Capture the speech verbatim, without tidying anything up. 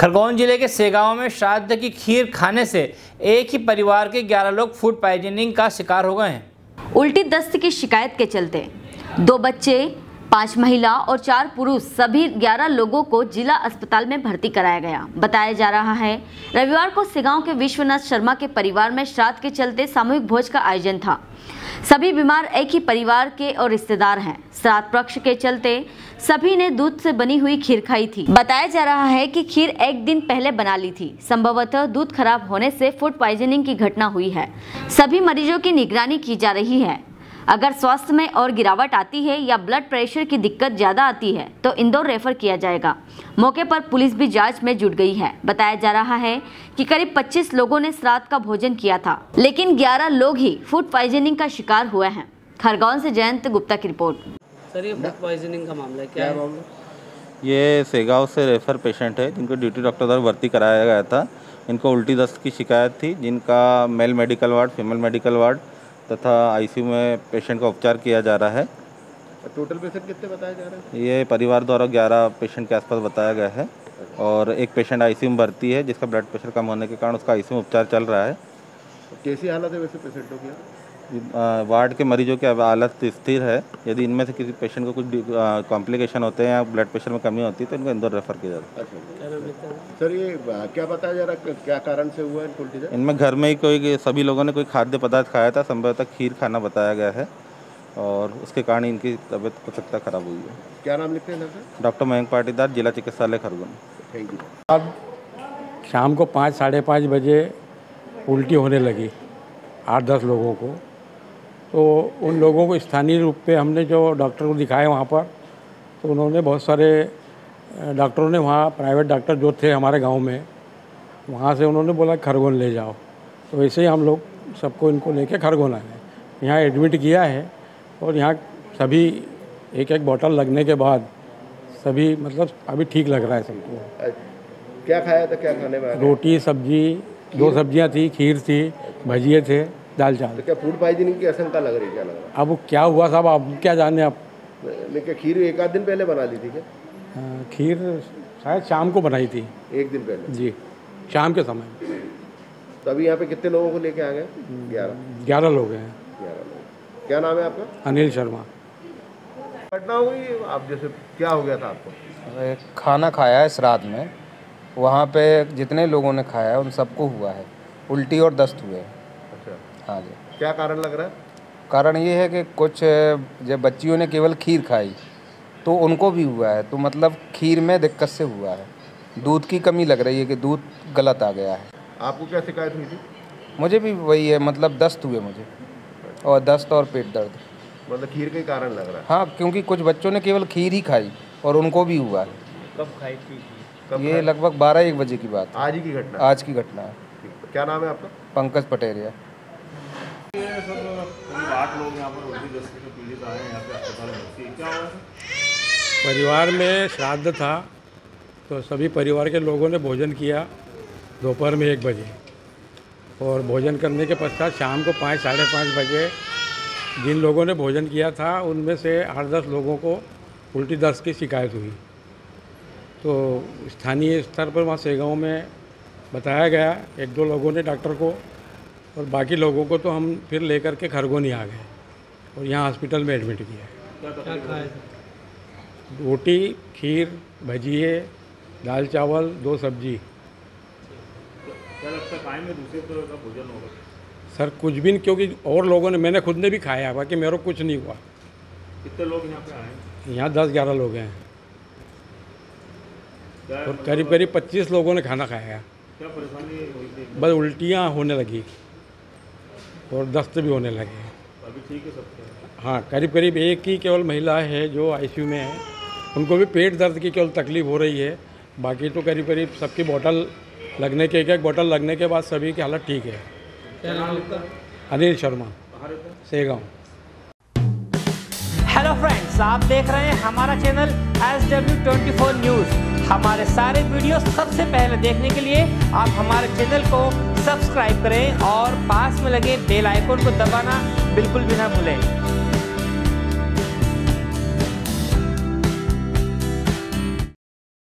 खरगोन जिले के सेगांव में श्राद्ध की खीर खाने से एक ही परिवार के ग्यारह लोग फूड पॉइजनिंग का शिकार हो गए हैं। उल्टी दस्त की शिकायत के चलते दो बच्चे, पांच महिला और चार पुरुष सभी ग्यारह लोगों को जिला अस्पताल में भर्ती कराया गया। बताया जा रहा है रविवार को सेगांव के विश्वनाथ शर्मा के परिवार में श्राद्ध के चलते सामूहिक भोज का आयोजन था। सभी बीमार एक ही परिवार के और रिश्तेदार हैं। श्राद्ध पक्ष के चलते सभी ने दूध से बनी हुई खीर खाई थी। बताया जा रहा है कि खीर एक दिन पहले बना ली थी। संभवतः दूध खराब होने से फूड पॉइजनिंग की घटना हुई है। सभी मरीजों की निगरानी की जा रही है। अगर स्वास्थ्य में और गिरावट आती है या ब्लड प्रेशर की दिक्कत ज्यादा आती है तो इंदौर रेफर किया जाएगा। मौके पर पुलिस भी जांच में जुट गई है। बताया जा रहा है कि करीब पच्चीस लोगों ने श्राद्ध का भोजन किया था, लेकिन ग्यारह लोग ही फूड पॉइजनिंग का शिकार हुए हैं। खरगोन से जयंत गुप्ता की रिपोर्ट। सर, ये फूड पॉइजनिंग का मामला है, क्या है मामला? ये सेगांव से रेफर पेशेंट है जिनको ड्यूटी डॉक्टर द्वारा भर्ती कराया गया था। इनको उल्टी दस्त की शिकायत थी, जिनका male medical ward, female medical ward तथा आईसीयू में पेशेंट का उपचार किया जा रहा है। टोटल पेशेंट कितने बताया जा रहा है? ये परिवार द्वारा ग्यारह पेशेंट के आसपास बताया गया है और एक पेशेंट आईसीयू में भर्ती है जिसका ब्लड प्रेशर कम होने के कारण उसका आईसीयू में उपचार चल रहा है। कैसी हालत है वैसे पेशेंटों की? वार्ड के मरीजों की हालत स्थिर है। यदि इनमें से किसी पेशेंट को कुछ कॉम्प्लिकेशन होते हैं या ब्लड प्रेशर में कमी होती है तो इनको इंदौर रेफर किया जाता है। सर, ये क्या बताया जा रहा है, क्या कारण से हुआ है उल्टी दस्त? इनमें घर में ही कोई सभी लोगों ने कोई खाद्य पदार्थ खाया था, संभवतः खीर खाना बताया गया है और उसके कारण इनकी तबीयत हो सकता खराब हुई है। क्या नाम लिखते हैं सर? डॉक्टर मयंक पाटीदार, जिला चिकित्सालय खरगोन। Thank you. अब शाम को पाँच साढ़े पाँच बजे उल्टी होने लगी आठ दस लोगों को। तो उन लोगों को स्थानीय रूप पे हमने जो डॉक्टर को दिखाया वहाँ पर, तो उन्होंने बहुत सारे डॉक्टरों ने वहाँ प्राइवेट डॉक्टर जो थे हमारे गांव में, वहाँ से उन्होंने बोला खरगोन ले जाओ। तो वैसे ही हम लोग सबको इनको लेके खरगोन आए, यहाँ एडमिट किया है और यहाँ सभी एक एक बोतल लगने के बाद सभी मतलब अभी ठीक लग रहा है सबको। क्या खाया था, क्या खाने में? रोटी, सब्जी, दो सब्जियाँ थी, खीर थी, भजिए थे, दाल चावल। तो क्या फूड पॉइजनिंग की आशंका लग रही है? क्या लग रहा है? अब वो क्या हुआ साहब, आप क्या जाने। आप लेकिन खीर एक आध दिन पहले बना दी थी क्या? खीर शायद शाम को बनाई थी, एक दिन पहले जी, शाम के समय। तो अभी यहाँ पे कितने लोगों को लेके आ गए? ग्यारह ग्यारह लोग हैं। ग्यारह लोग। क्या नाम है आपका? अनिल शर्मा। घटना हुई, आप जैसे क्या हो गया था आपको? खाना खाया है श्राद्ध में, वहाँ पे जितने लोगों ने खाया है उन सबको हुआ है उल्टी और दस्त हुए। अच्छा, हाँ जी। क्या कारण लग रहा है? कारण ये है कि कुछ जब बच्चियों ने केवल खीर खाई तो उनको भी हुआ है। तो मतलब खीर में दिक्कत से हुआ है। दूध की कमी लग रही है कि दूध गलत आ गया है। आपको क्या शिकायत हुई थी? मुझे भी वही है, मतलब दस्त हुए मुझे, और दस्त और पेट दर्द। मतलब खीर का ही कारण लग रहा है? हाँ, क्योंकि कुछ बच्चों ने केवल खीर ही खाई और उनको भी हुआ है। कब खाई थी? कब ये लगभग बारह एक बजे की बात है। आज ही की घटना? आज की घटना है। क्या नाम है आपका? पंकज पटेरिया। आठ लोग यहाँ पर उल्टी दस्त से पीड़ित आए हैं, यहाँ पे अस्पताल में भर्ती है। क्या हुआ? परिवार में श्राद्ध था तो सभी परिवार के लोगों ने भोजन किया दोपहर में एक बजे, और भोजन करने के पश्चात शाम को पाँच साढ़े पाँच बजे जिन लोगों ने भोजन किया था उनमें से आठ दस लोगों को उल्टी दस्त की शिकायत हुई। तो स्थानीय स्तर पर वहाँ सेगांव में बताया गया एक दो लोगों ने डॉक्टर को, और बाकी लोगों को तो हम फिर लेकर के खरगोन ही आ गए और यहाँ हॉस्पिटल में एडमिट किया। क्या खाया? रोटी, खीर, भजिए, दाल चावल, दो सब्जी। क्या लगता है खाएंगे दूसरे तरह का भोजन होगा? सर कुछ भी नहीं, क्योंकि और लोगों ने, मैंने खुद ने भी खाया, बाकी मेरे को कुछ नहीं हुआ। कितने लोग यहाँ पे आए? यहाँ दस ग्यारह लोग हैं और करीब करीब पच्चीस लोगों ने खाना खाया। क्या परेशानी हुई थी? बस उल्टियाँ होने लगी और दस्त भी होने लगे। अभी ठीक है सबके? हाँ, करीब करीब एक ही केवल महिला है जो आईसीयू में है, उनको भी पेट दर्द की केवल तकलीफ हो रही है। बाकी तो करीब करीब सबकी बोतल लगने के एक एक बोतल लगने के बाद सभी की हालत ठीक है। क्या नाम है? अनिल शर्मा, सेगांव। हेलो फ्रेंड्स, आप देख रहे हैं हमारा channel S W twenty four news. हमारे सारे वीडियो सबसे पहले देखने के लिए आप हमारे चैनल को सब्सक्राइब करें और पास में लगे बेल आइकन को दबाना बिल्कुल भी ना भूलें।